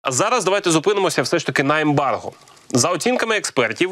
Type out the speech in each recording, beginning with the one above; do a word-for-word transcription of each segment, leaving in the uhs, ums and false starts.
А зараз давайте зупинимося все ж таки на ембарго. За оцінками експертів,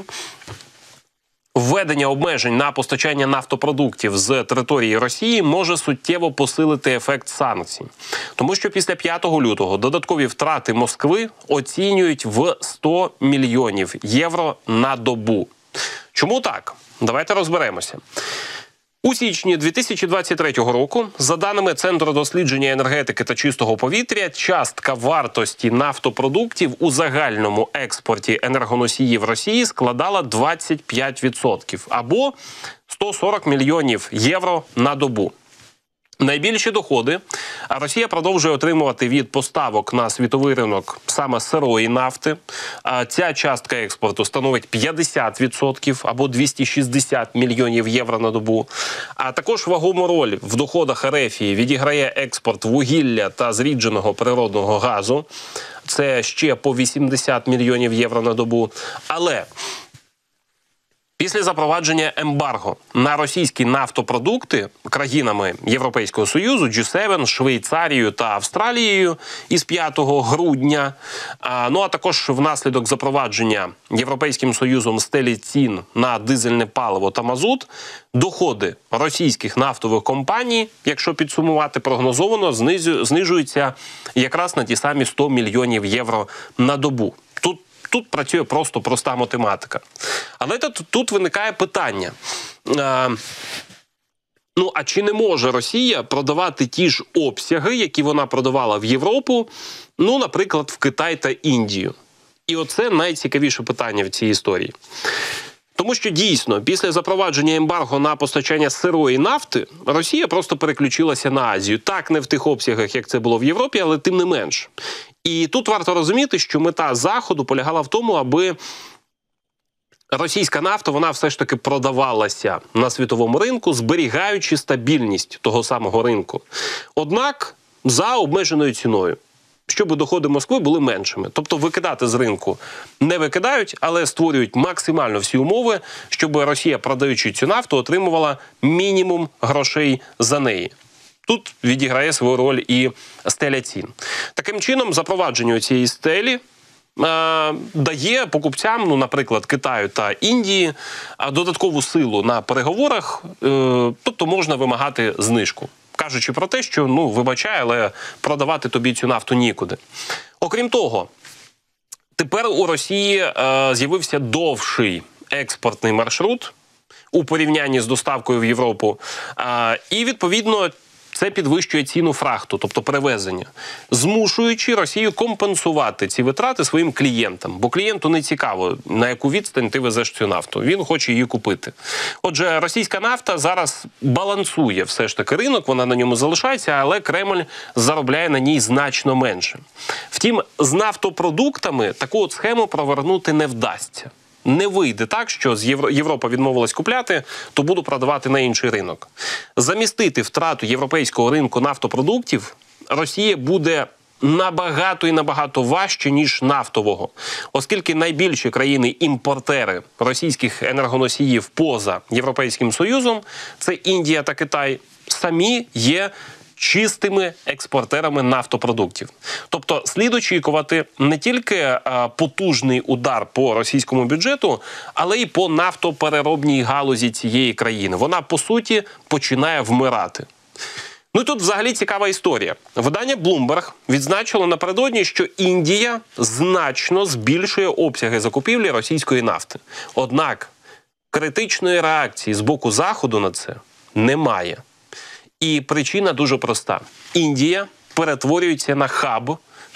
введення обмежень на постачання нафтопродуктів з території Росії може суттєво посилити ефект санкцій. Тому що після п'ятого лютого додаткові втрати Москви оцінюють в сто мільйонів євро на добу. Чому так? Давайте розберемося. У січні дві тисячі двадцять третього року, за даними Центру дослідження енергетики та чистого повітря, частка вартості нафтопродуктів у загальному експорті енергоносіїв Росії складала двадцять п'ять відсотків або сто сорок мільйонів євро на добу. Найбільші доходи Росія продовжує отримувати від поставок на світовий ринок саме сирої нафти. Ця частка експорту становить п'ятдесят відсотків або двісті шістдесят мільйонів євро на добу. А також вагому роль в доходах Ерефії відіграє експорт вугілля та зрідженого природного газу. Це ще по вісімдесят мільйонів євро на добу. Але після запровадження ембарго на російські нафтопродукти країнами Європейського Союзу, джі сім, Швейцарією та Австралією із п'ятого грудня, ну а також внаслідок запровадження Європейським Союзом стелі цін на дизельне паливо та мазут, доходи російських нафтових компаній, якщо підсумувати прогнозовано, знижуються якраз на ті самі сто мільйонів євро на добу. Тут Тут працює просто проста математика. Але тут, тут виникає питання. А, ну, а чи не може Росія продавати ті ж обсяги, які вона продавала в Європу, ну, наприклад, в Китай та Індію? І оце найцікавіше питання в цій історії. Тому що дійсно, після запровадження ембарго на постачання сирої нафти, Росія просто переключилася на Азію. Так, не в тих обсягах, як це було в Європі, але тим не менш. І тут варто розуміти, що мета Заходу полягала в тому, аби російська нафта, вона все ж таки продавалася на світовому ринку, зберігаючи стабільність того самого ринку. Однак за обмеженою ціною, щоб доходи Москви були меншими. Тобто викидати з ринку не викидають, але створюють максимально всі умови, щоб Росія, продаючи цю нафту, отримувала мінімум грошей за неї. Тут відіграє свою роль і стеля цін. Таким чином, запровадження цієї стелі е, дає покупцям, ну, наприклад, Китаю та Індії, додаткову силу на переговорах, е, тобто можна вимагати знижку. Кажучи про те, що, ну, вибачай, але продавати тобі цю нафту нікуди. Окрім того, тепер у Росії е, з'явився довший експортний маршрут у порівнянні з доставкою в Європу. Е, і, відповідно, це підвищує ціну фрахту, тобто перевезення, змушуючи Росію компенсувати ці витрати своїм клієнтам. Бо клієнту не цікаво, на яку відстань ти везеш цю нафту. Він хоче її купити. Отже, російська нафта зараз балансує все ж таки ринок, вона на ньому залишається, але Кремль заробляє на ній значно менше. Втім, з нафтопродуктами таку от схему провернути не вдасться. Не вийде так, що з Євро... Європа відмовилась купляти, то буду продавати на інший ринок. Замістити втрату європейського ринку нафтопродуктів Росія буде набагато і набагато важче, ніж нафтового. Оскільки найбільші країни-імпортери російських енергоносіїв поза Європейським Союзом, це Індія та Китай, самі є чистими експортерами нафтопродуктів. Тобто слід очікувати не тільки а, потужний удар по російському бюджету, але й по нафтопереробній галузі цієї країни. Вона, по суті, починає вмирати. Ну і тут взагалі цікава історія. Видання Bloomberg відзначило напередодні, що Індія значно збільшує обсяги закупівлі російської нафти. Однак критичної реакції з боку Заходу на це немає. І причина дуже проста. Індія перетворюється на хаб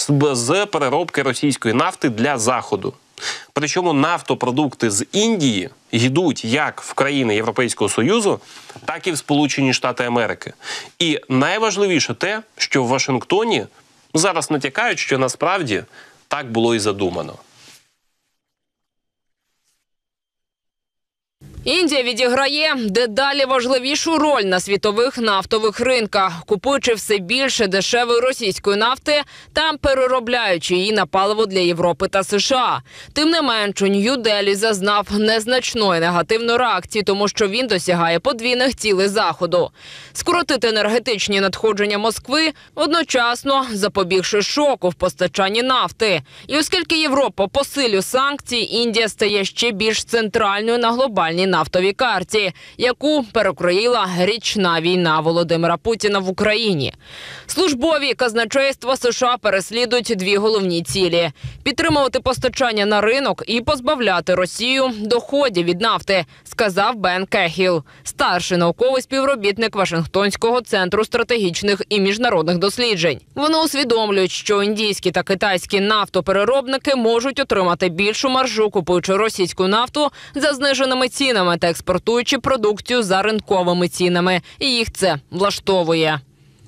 з переробки російської нафти для Заходу. Причому нафтопродукти з Індії йдуть як в країни Європейського Союзу, так і в Сполучені Штати Америки. І найважливіше те, що в Вашингтоні зараз натякають, що насправді так було і задумано. Індія відіграє дедалі важливішу роль на світових нафтових ринках, купуючи все більше дешевої російської нафти та переробляючи її на паливо для Європи та США. Тим не менш, у Нью-Делі зазнав незначної негативної реакції, тому що він досягає подвійних цілей Заходу. Скоротити енергетичні надходження Москви, одночасно запобігши шоку в постачанні нафти. І оскільки Європа посилює санкції, Індія стає ще більш центральною на глобальній нафтовій карті, яку перекроїла річна війна Володимира Путіна в Україні. Службові казначейства США переслідують дві головні цілі – підтримувати постачання на ринок і позбавляти Росію доходів від нафти, сказав Бен Кехіл, старший науковий співробітник Вашингтонського центру стратегічних і міжнародних досліджень. Вони усвідомлюють, що індійські та китайські нафтопереробники можуть отримати більшу маржу, купуючи російську нафту за зниженими цінами та експортуючи продукцію за ринковими цінами. І їх це влаштовує.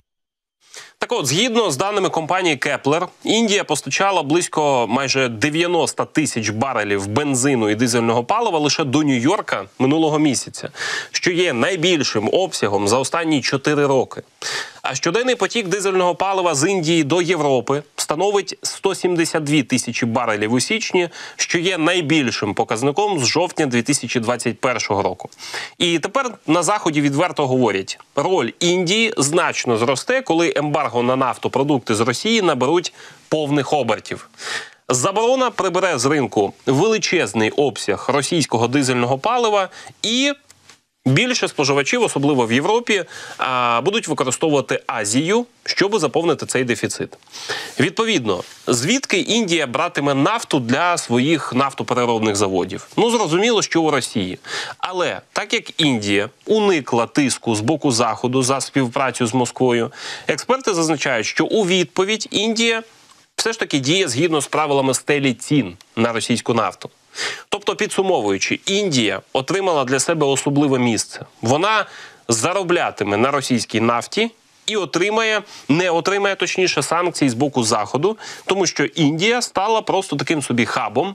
Так от, згідно з даними компанії Кеплер, Індія постачала близько майже дев'яносто тисяч барелів бензину і дизельного палива лише до Нью-Йорка минулого місяця, що є найбільшим обсягом за останні чотири роки. А щоденний потік дизельного палива з Індії до Європи становить сто сімдесят дві тисячі барелів у січні, що є найбільшим показником з жовтня дві тисячі двадцять першого року. І тепер на Заході відверто говорять, роль Індії значно зросте, коли ембарго на нафтопродукти з Росії наберуть повних обертів. Заборона прибере з ринку величезний обсяг російського дизельного палива і більше споживачів, особливо в Європі, будуть використовувати Азію, щоб заповнити цей дефіцит. Відповідно, звідки Індія братиме нафту для своїх нафтопереробних заводів? Ну, зрозуміло, що у Росії. Але так як Індія уникла тиску з боку Заходу за співпрацю з Москвою, експерти зазначають, що у відповідь Індія все ж таки діє згідно з правилами стелі цін на російську нафту. Тобто, підсумовуючи, Індія отримала для себе особливе місце. Вона зароблятиме на російській нафті і отримає, не отримає, точніше, санкцій з боку Заходу, тому що Індія стала просто таким собі хабом,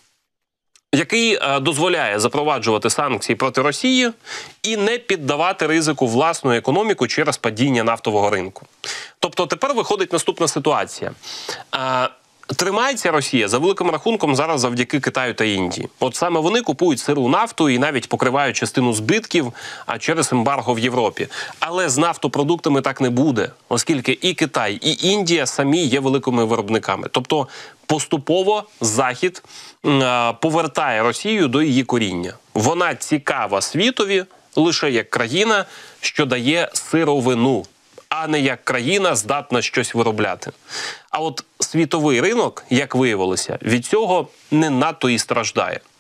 який е, дозволяє запроваджувати санкції проти Росії і не піддавати ризику власну економіку через падіння нафтового ринку. Тобто тепер виходить наступна ситуація. Е, Тримається Росія за великим рахунком зараз завдяки Китаю та Індії. От саме вони купують сиру нафту і навіть покривають частину збитків а через ембарго в Європі. Але з нафтопродуктами так не буде, оскільки і Китай, і Індія самі є великими виробниками. Тобто поступово Захід е, повертає Росію до її коріння. Вона цікава світові лише як країна, що дає сировину, а не як країна здатна щось виробляти. А от світовий ринок, як виявилося, від цього не надто і страждає.